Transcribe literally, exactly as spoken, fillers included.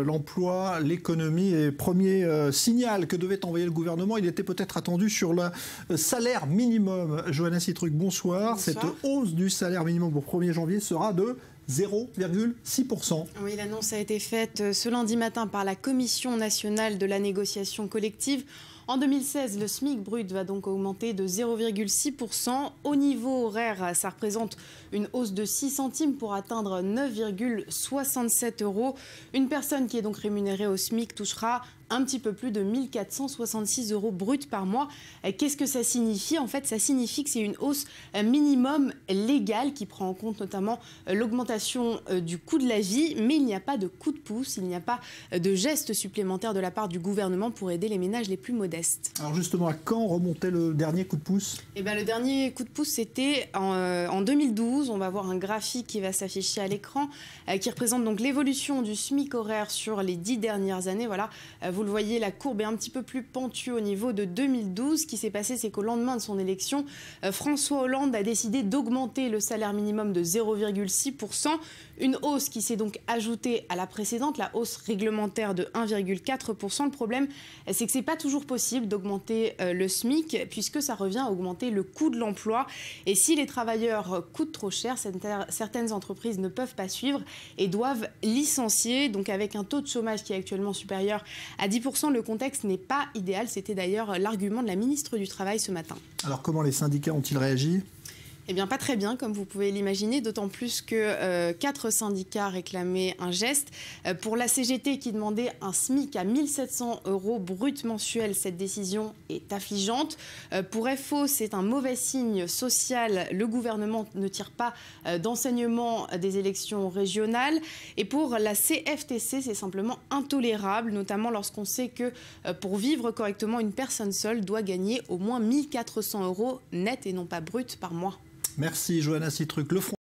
l'emploi, l'économie. Et premier euh, signal que devait envoyer le gouvernement, il était peut-être attendu sur le euh, salaire minimum. Johanna Citruc, bonsoir. Bonsoir. Cette hausse du salaire minimum au premier janvier sera de zéro virgule six pour cent. Oui, l'annonce a été faite ce lundi matin par la Commission nationale de la négociation collective. En deux mille seize, le SMIC brut va donc augmenter de zéro virgule six pour cent. Au niveau horaire, ça représente une hausse de six centimes pour atteindre neuf virgule soixante-sept euros. Une personne qui est donc rémunérée au SMIC touchera un petit peu plus de mille quatre cent soixante-six euros bruts par mois. Qu'est-ce que ça signifie? En fait, ça signifie que c'est une hausse minimum légale qui prend en compte notamment l'augmentation du coût de la vie, mais il n'y a pas de coup de pouce, il n'y a pas de geste supplémentaire de la part du gouvernement pour aider les ménages les plus modestes. Alors justement, à quand remontait le dernier coup de pouce? Eh bien, le dernier coup de pouce, c'était en, euh, en deux mille douze. On va voir un graphique qui va s'afficher à l'écran, euh, qui représente donc l'évolution du SMIC horaire sur les dix dernières années. Voilà. Euh, Vous le voyez, la courbe est un petit peu plus pentue au niveau de deux mille douze. Ce qui s'est passé, c'est qu'au lendemain de son élection, euh, François Hollande a décidé d'augmenter le salaire minimum de zéro virgule six pour cent. Une hausse qui s'est donc ajoutée à la précédente, la hausse réglementaire de un virgule quatre pour cent. Le problème, c'est que ce n'est pas toujours possible d'augmenter euh, le SMIC, puisque ça revient à augmenter le coût de l'emploi. Et si les travailleurs coûtent trop cher, certaines entreprises ne peuvent pas suivre et doivent licencier. Donc avec un taux de chômage qui est actuellement supérieur à dix pour cent, le contexte n'est pas idéal. C'était d'ailleurs l'argument de la ministre du Travail ce matin. Alors comment les syndicats ont-ils réagi ? Eh bien, pas très bien, comme vous pouvez l'imaginer, d'autant plus que euh, quatre syndicats réclamaient un geste. Euh, pour la C G T qui demandait un SMIC à mille sept cents euros brut mensuel, cette décision est affligeante. Euh, pour F O, c'est un mauvais signe social. Le gouvernement ne tire pas euh, d'enseignement des élections régionales. Et pour la C F T C, c'est simplement intolérable, notamment lorsqu'on sait que euh, pour vivre correctement, une personne seule doit gagner au moins mille quatre cents euros net et non pas brut par mois. Merci Johanna Citruc. Le